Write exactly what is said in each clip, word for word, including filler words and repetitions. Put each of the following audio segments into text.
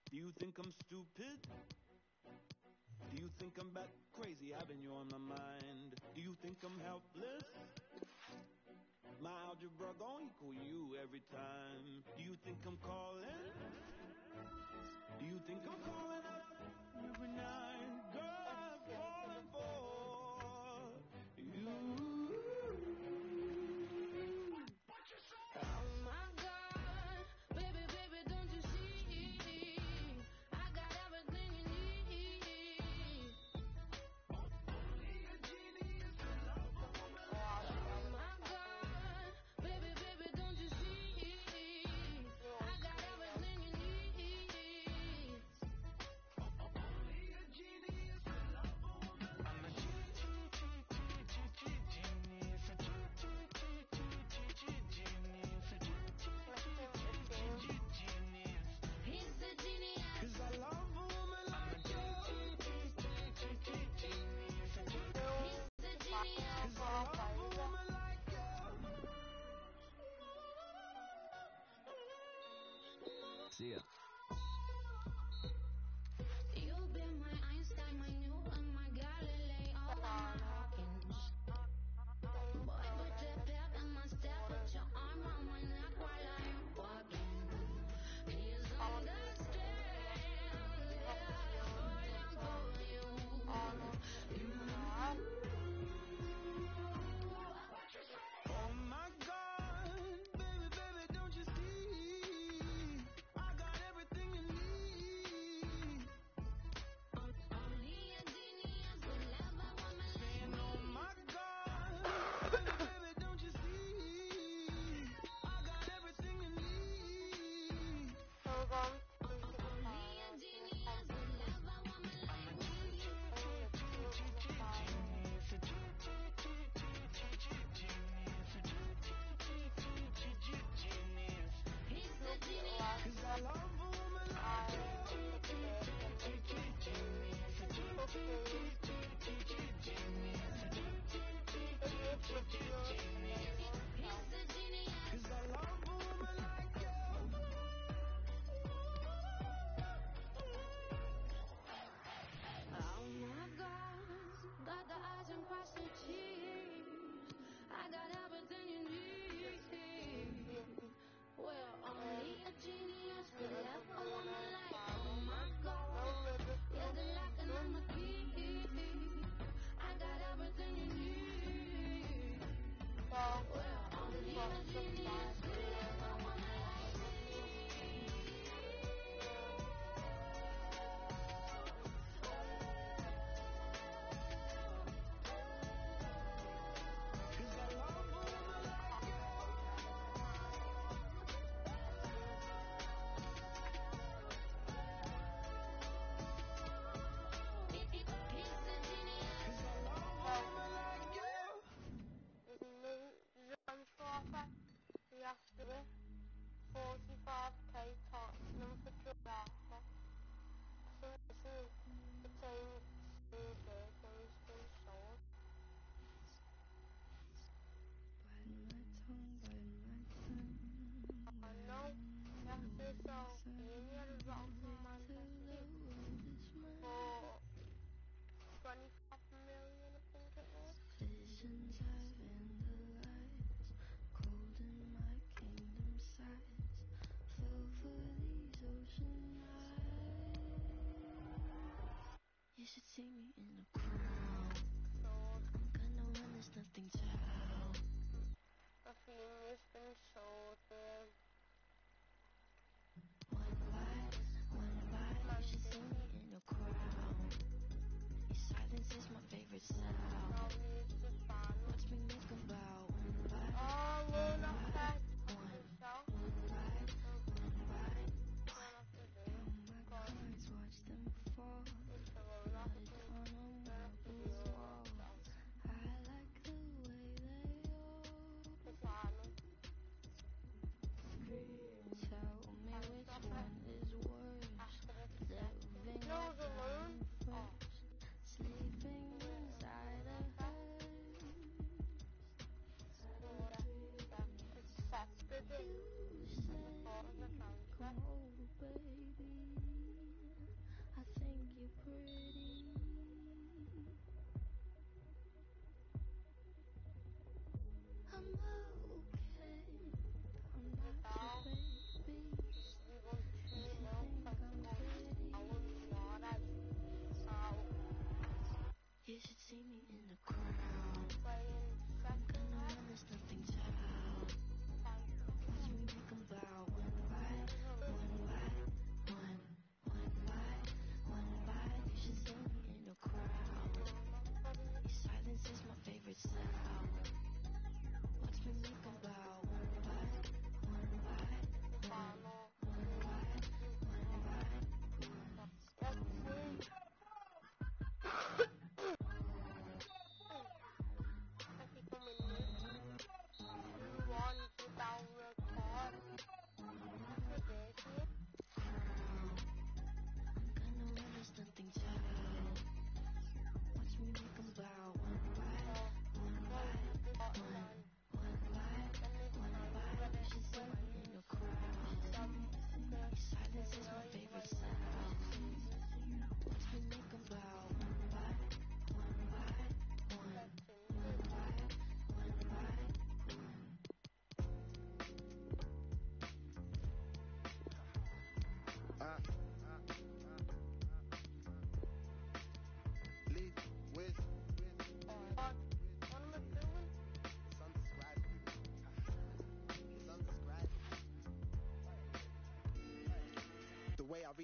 Do you think I'm stupid? Do you think I'm bat crazy having you on my mind? Do you think I'm helpless? My algebra gon' equal you every time. Do you think I'm calling? Do you think I'm calling up every night? Girl, I'm falling for you. Oh my God, baby, baby, don't you see? I got everything you need. Only a genius can love a woman. Oh my God, baby, baby, don't you see? I got everything you need. Only a genius can love a woman. I'm a genius, a genius, he's a genius. 'Cause I love a woman like you. He's a genius. 'Cause I love a woman like you. See ya. You've been my Einstein, my Newton, my Galileo, and my Hawkins. Boy, put that pep in my step, put your arm around my neck while I'm walking. Please understand, yeah, I'm falling for you. You. Oh my God, baby, baby, don't you see? I got everything you need. Only a genius would love a woman like And oh me. my God, baby, baby, don't you see? I got everything you need. Only a genius would love a woman like me. He's a genius. 'Cause I love a woman like you. He's a genius. 'Cause I love a woman like you. Oh my God, got the eyes and cross the T's. I got everything you need. Well, only a genius could love a woman like. Oh my God, you're the lock and I'm the key. I got everything you need. Well, only a genius could love a woman like me. 'Cause I love a woman like you. He's a genius. 'Cause I love a woman like you. forty-five k Tottenham for July. So this is the team that has been sold. I know that's just so Union is out from Manchester City for twenty-five million, I think it was. Visions I vandalize, cold in my kingdom size, fell for these ocean eyes. You should see me in a crowd. Sold. I'm gonna run, there's nothing to help. Rafinha's been sold. Um, One bite, one bite, you should see me in a crowd. Your silence is my favorite sound. now he's the final. Watch me make about one bite, Oh, Luna Pet. one, Himself. one bite, one bite. Don't have to do Oh my cards, watch them fall. it. It's a roll up. Blood on a marble wall. I like the way they all The final. tell me which one is worse. After the Living No, or the dying moon. Oh. first. Sleeping inside a hearse.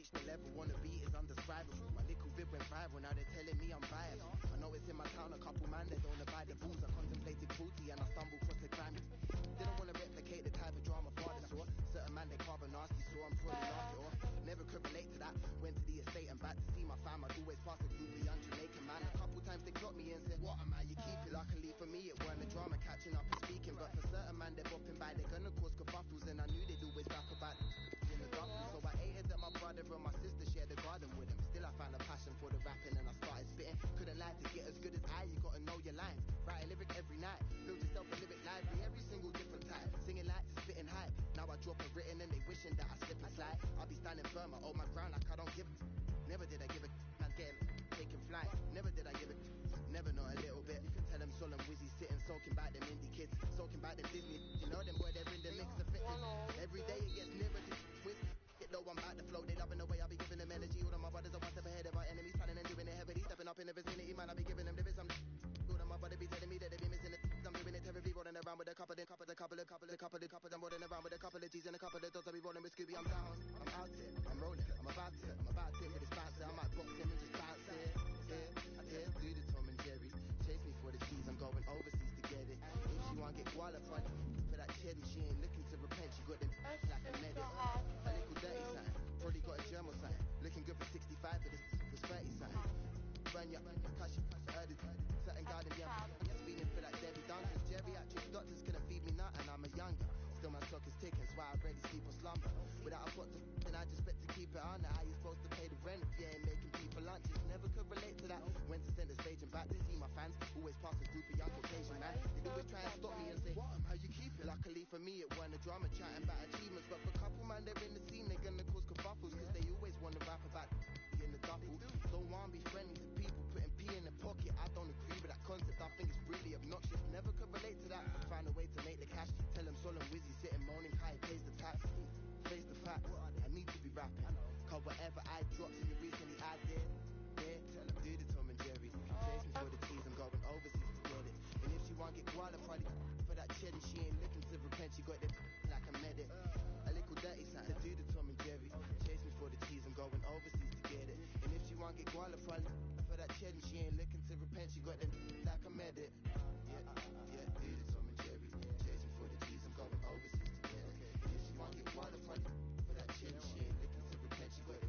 reached the level, wanna be is undescribable. My little bit went viral, now they're telling me I'm viable. I know it's in my town, a couple man, they don't abide the rules. I contemplated cruelty and I stumbled across the crime. Didn't wanna replicate the type of drama father saw. Certain man, they carve a nasty, so I'm probably laughed it off. Never could relate to that. Went to the estate and back to see my fam. I'd always pass a group of young Jamaican man. A couple times they clocked me and said, what am I? You keep it. Luckily for me, it weren't a drama catching up and speaking. But for certain man, they're bopping by, they're gonna cause kerfuffles. And I knew they'd always rap about in the duffel. So I hated that my brother and my sister shared the garden with him. Still I found a passion for the rapping and I started spitting. Couldn't lie, to get as good as I, you gotta know your lines. Write a lyric every night, build yourself a lyric library, every single different type. Singing like spitting high. Now I drop a written and they wishing that I slip and slide. I'll be standing firm, I hold my ground like I don't give a. Never did I give a man getting taking flight. Never did I give a. Never not a little bit. You can tell them Sol and Wizzy sitting soaking back them indie kids, soaking back them Disney. You know them boy, they're in the mix of fitness. Every day it gets nearer to twist. Get low, I'm back to flow. They loving the way I be giving them energy. All of my brothers are one step ahead of our enemies, planning and doing it heavily. Stepping up in the vicinity, man, I be giving them lyrics. I'm all of my brother be telling me that they be missing it. I'm doing it terribly, rolling around with a couple, then couple, a couple, a couple, a couple, a couple, I'm rolling around with a couple of G's and a couple of dots. I be rolling with Scooby. I'm down, I'm out here, I'm rolling, I'm about to, I'm about to with this bouncer. I might box him and just bounce it. Yeah, yeah, do the Tom and Jerry. Chase me for the cheese, I'm going overseas to get it. If she want get qualified for that cheddar, she ain't looking to repent. She got them like a medic, a little dirty sign. Probably got a germ or something. Looking good for sixty-five, but this was thirty something. Burn your cash, heard it. Certain garden, yeah, I'm just feeling for that Debbie Duncan. Geriatric doctors couldn't feed me nothing, I'm a younger. Still my clock is ticking, so I already sleep or slumber. Without a pot to then I just bet to keep it on. How you supposed to pay the rent if you ain't making people lunches? Never could relate to that. Went to center stage and back to see my fans. Always pass a group of young Caucasian man. They'd always try and stop me and say, what am I? You keep it. Luckily for me, it weren't a drama chatting about achievements. But for a couple man, they're in the scene, they're gonna cause kerfuffles. Cause they always wanna rap about in the duffel. Don't wanna be friendly to people putting P in the pocket. I don't agree with that concept. I think it's really obnoxious. Never could relate to that. Find a way to make the cash. Tell them Sol and Wizzy sitting moaning how he pays the tax. Face the fact, I need to be rapping. Cause whatever I dropped in you recently, I did. There, tell them do the Tom and Jerry. Chase me for the cheese, I'm going overseas to get it. And if she want get qualified for that cheddar, she ain't looking to repent. She got the like a medic. A little dirty sign to do the Tom and Jerry. Chase me for the cheese, I'm going overseas to get it. And if she want get qualified for that cheddar, she ain't looking to repent. She got the like a medic. Yeah, yeah, do the Tom and Jerry. Chase me for the cheese, I'm going overseas to get it. And if she want get qualified for that cheddar, she ain't looking to repent. She got it.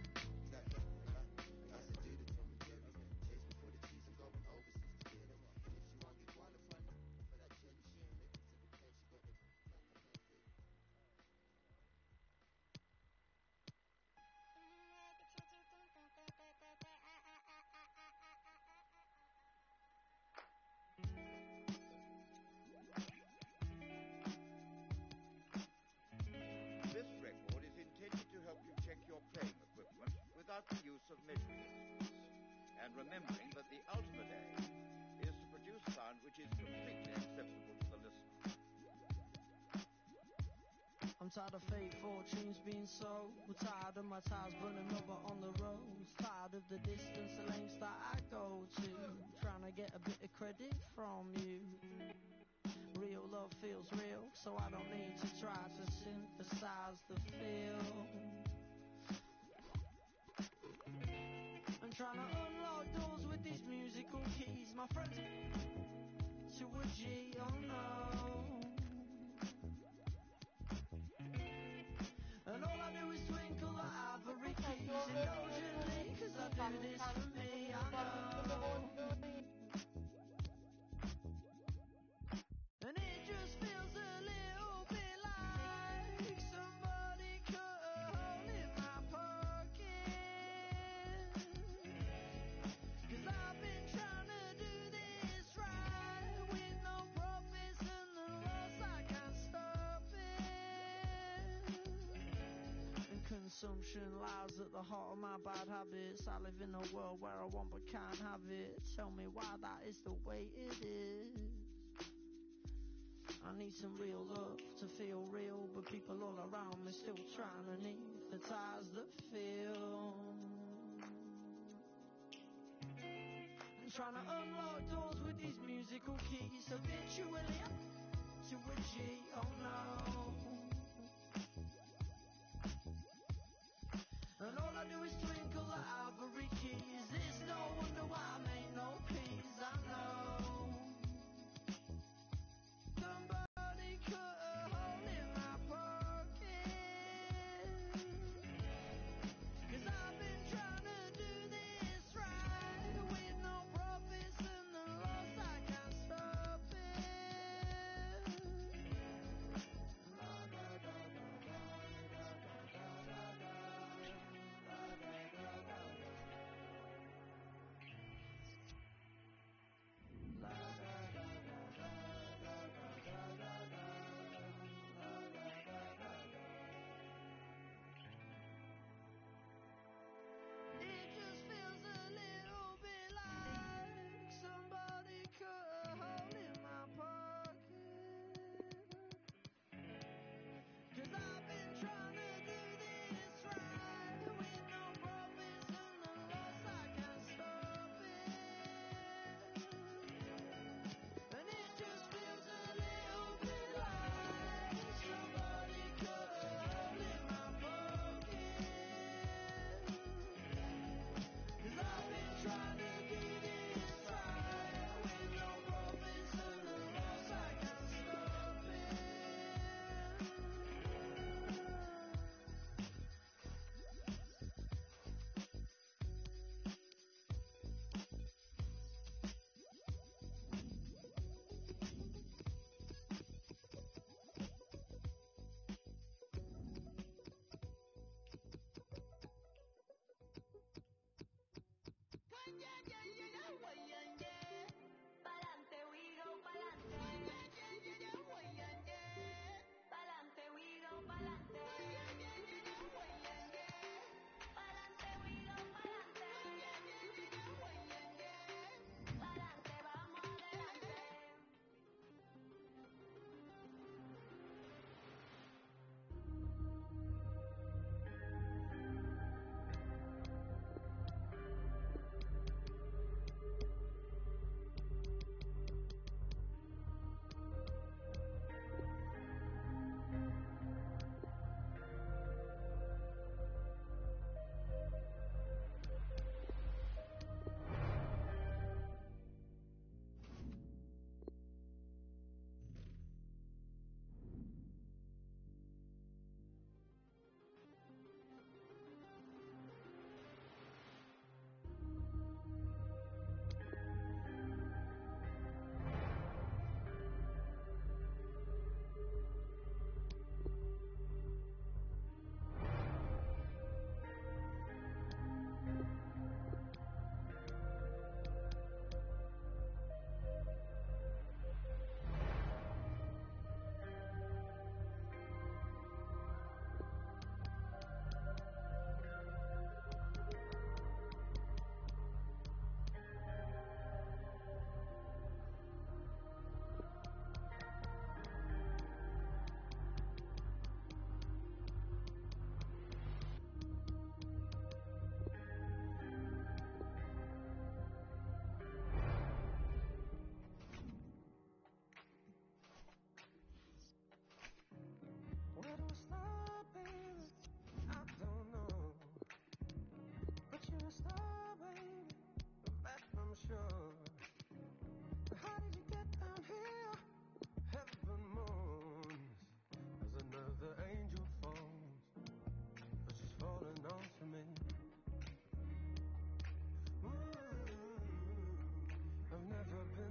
Like a, I said do the Tom and Jerry. Chase me for the cheese, I'm going overseas to get it. And if she want get qualified for that cheddar, she ain't looking to repent. She got it. This record is intended to help you check your playing equipment without the use of measuring instruments, and remembering that the ultimate aim is to produce sound which is completely acceptable to the listener. I'm tired of fate fortunes being sold. We're tired of my tires burning rubber on the roads. Tired of the distance, the lengths that I go to, trying to get a bit of credit from you. Real love feels real, so I don't need to try to synthesize the feel. I'm trying to unlock doors with these musical keys. My friends to a G, oh no. And all I do is twinkle the ivory keys indulgently, cause I do this for me, I know. And it just feels a little bit like somebody cut a hole in my pocket. Cause I've been trying to do this right, with no profits and the loss, I can't stop it. And consumption lies at the heart of my bad habits. I live in a world where I want but can't have it. Tell me why that is the way it is. I need some real love to feel real, but people all around me still trying to anesthetize the feel. I'm trying to unlock doors with these musical keys, habitually up to a G, oh no. And all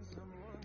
someone